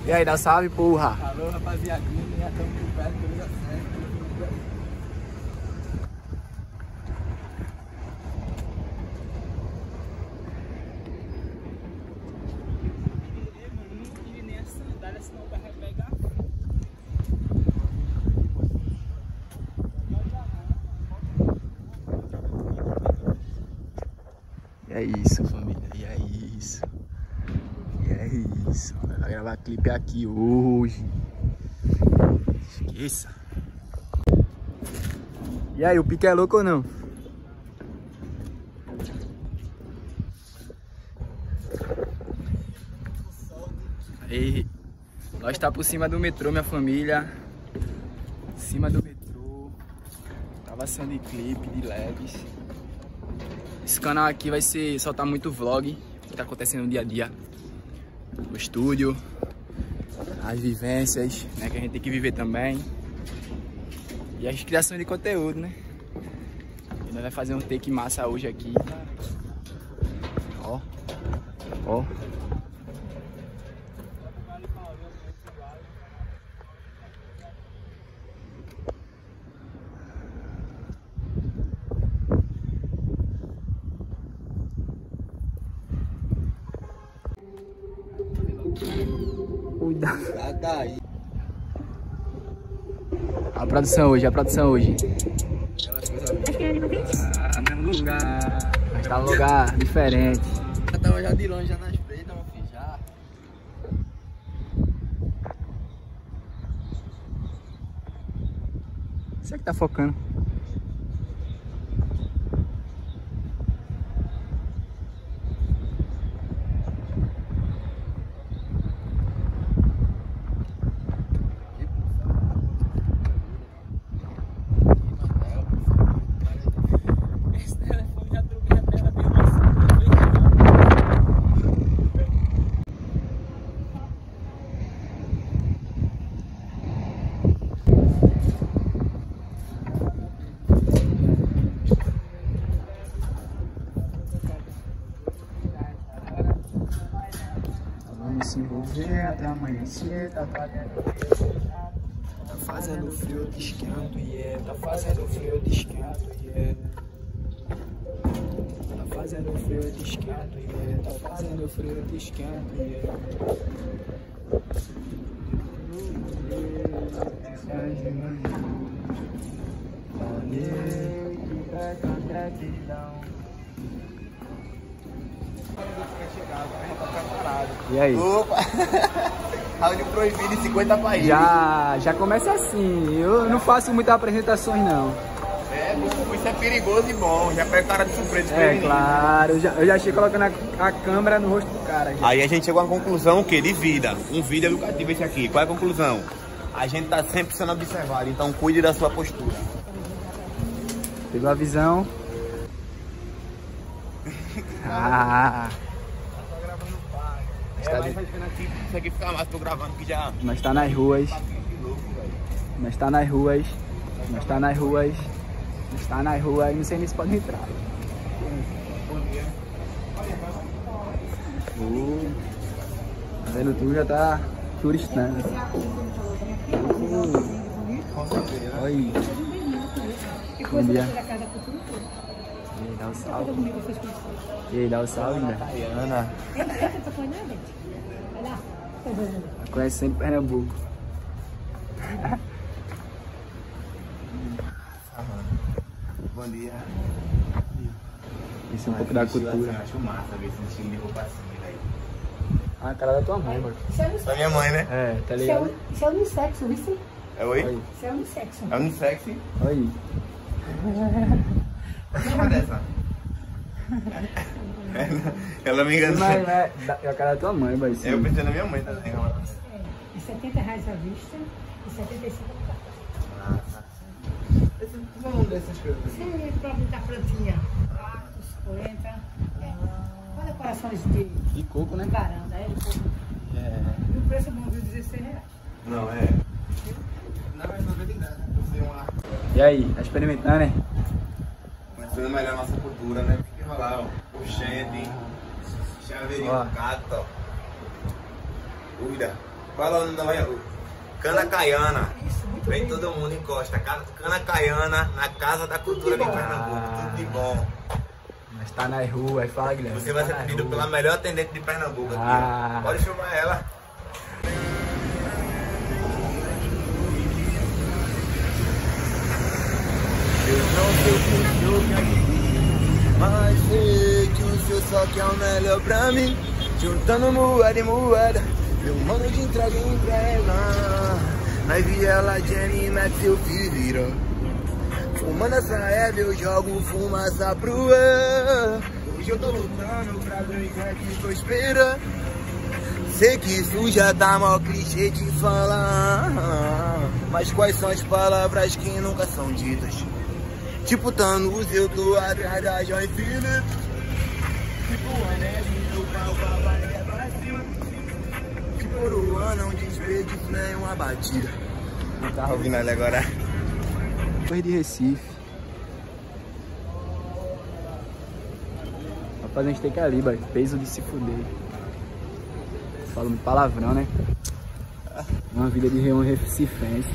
E aí, dá salve, porra. Alô, rapaziadinha, já estamos por perto do Liga Certo. E é isso, família, e é isso. E é isso. Vai gravar clipe aqui hoje. Esqueça. E aí, o pique é louco ou não? Aí, nós tá por cima do metrô, minha família. Em cima do metrô. Gravação de clipe, de leves. Esse canal aqui vai ser soltar muito vlog que tá acontecendo no dia a dia. No estúdio, as vivências, né, que a gente tem que viver também. E as criações de conteúdo, né? E nós vamos fazer um take massa hoje aqui. Ó, ó. Cuidado. Daí. A produção hoje, a produção hoje. No lugar. Mas tá num lugar diferente. Já tava já de longe, já na espreita, meu filho, já. Você que tá focando. Vamos se envolver até amanhecer, tá fazendo frio, eu te esquento, yeah. Tá fazendo frio, eu te esquento, yeah. Tá fazendo frio, eu te esquento, yeah. Tá fazendo frio, eu te esquento, yeah. E aí? Opa! Áudio proibido em 50 países. Já começa assim, eu não faço muitas apresentações não. É bom, isso é perigoso e bom. Já pega o cara de surpresa. É claro, eu já chego colocando a câmera no rosto do cara. Já. Aí a gente chegou à conclusão o quê? De vida. Um vídeo educativo esse aqui. Qual é a conclusão? A gente tá sempre sendo observado, então cuide da sua postura. Pegou a visão? Ah! Isso aqui fica massa, tô gravando que já. Nós tá nas ruas. Nós tá nas ruas. Nós tá nas ruas. Nós tá nas ruas. Não sei nem se pode entrar. Bom dia. Tá vendo? Tu já tá turistando. Oi. Bom dia. E aí, dá um salve. E aí, dá um salve, né? Ana. Conhecendo Pernambuco. Bom dia. Isso é um pouco da cultura. Acho massa ver esse estilo de roupa assim, velho. Ah, a cara da tua mãe, mano. Da minha mãe, né? É, tá ligado? Isso é unissexo, isso? É oi? Oi. Isso é unissexo. É unissex? Oi. Chama dessa. Ela me enganou. Mas é a cara da tua mãe, vai ser. Eu pensei na minha mãe também. É R$70 à vista e 75 no cartão. Qual é o nome dessas coisas? Você é próprio da plantinha. 40. Olha corações de coco, né? varanda, é de coco. É. E o preço é bom, viu? R$16. Não, é. Não, é 90 reais. E aí, tá experimentando, né? Conhecendo melhor a nossa cultura, né? Fica lá, ó. Oxente, chaveirinho, Ó. gato. Cuida. Qual é o nome da Baiaú? Cana Caiana. Vem todo mundo encosta. Cana Caiana na Casa da Cultura de Pernambuco. Tudo de bom. Mas tá nas ruas, fala, Guilherme. Você vai ser atendido pela melhor atendente de Pernambuco aqui. Ó. Pode chamar ela. Eu não sei o que o senhor quer de mim, mas sei que o senhor só quer o melhor pra mim. Juntando moeda e moeda, meu mano de entrega em entrega. Nós vi ela, Jenny, mete seu filho. Fumando essa erva, eu jogo fumaça pro ar. Hoje eu tô lutando pra ganhar que prospera. Sei que isso já tá mal clichê de falar, mas quais são as palavras que nunca são ditas? Tipo Thanos, eu tô atrás da Joy Phillips. Tipo Anelli, meu pau é pra cima. Tipo Uruana, um desperdício, nem uma batida. Não tá ouvindo ali agora? Foi de Recife. Rapaz, a gente tem que ir ali, boy. Peso de se fuder. Falo muito palavrão, né? Uma vida de um recifense.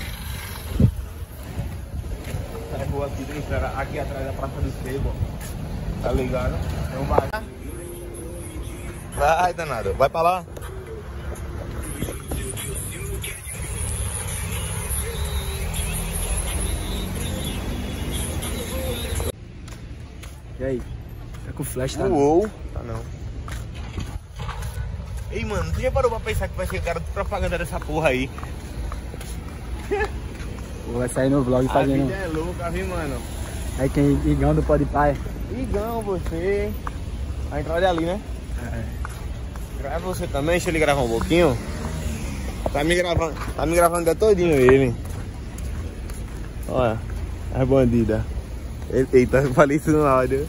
Rua aqui, aqui atrás da Praça do Sebo. Tá ligado? É um bar. Vai, danado. Vai pra lá. E aí? Tá com flash, tá? Uou. Tá não. Ei, mano, tu já parou pra pensar que vai ser cara de propaganda dessa porra aí? Pô, vai sair no vlog fazendo... A vida é louca, viu, mano? Aí quem Igão do Pode Pai. Igão, você. A entrada é ali, né? É. Grava você também, deixa ele gravar um pouquinho. Tá me gravando até todinho ele. Olha, as bandidas. Eita, eu falei isso no áudio.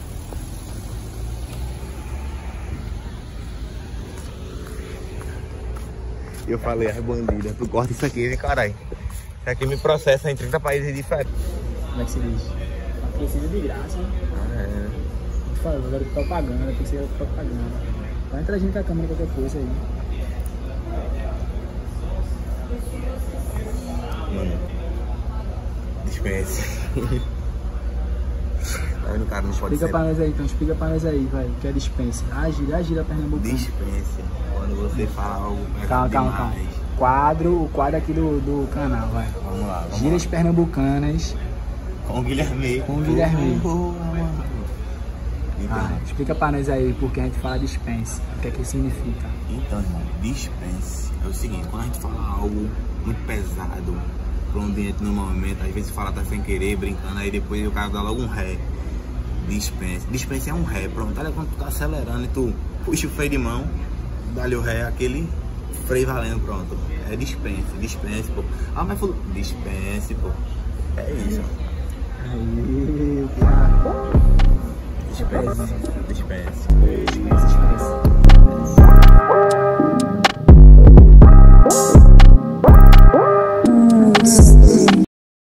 Eu falei as bandidas. Tu corta isso aqui, né, caralho? Isso aqui me processa em 30 países diferentes. Como é que se diz? Precisa de graça, né? É. Por favor, agora propaganda, tem que ser propaganda. Vai entrar gente com a câmera, qualquer coisa aí. Mano, dispense. Tá vendo, cara? Não pode Explica ser. pra nós aí, então. Explica pra nós aí, vai. Que é dispense. A gira Pernambuco. Dispense. Quando você fala algo Calma. O quadro aqui do canal, vai. Vamos lá, Giras pernambucanas. Com o Guilherme. Com o Guilherme. Então, Explica pra nós aí porque a gente fala dispense. O que é que significa? então, irmão, dispense é o seguinte, quando a gente fala algo muito pesado, pra onde entra no momento, às vezes fala tá sem querer, brincando, aí depois o cara dá logo um ré. Dispense. Dispense é um ré, pronto. Olha quando tu tá acelerando e tu puxa o freio de mão, dá-lhe o ré, aquele freio valendo, pronto. É dispense, pô. Ah, mas falou, dispense, pô. É isso. Aí, cara. Dispense.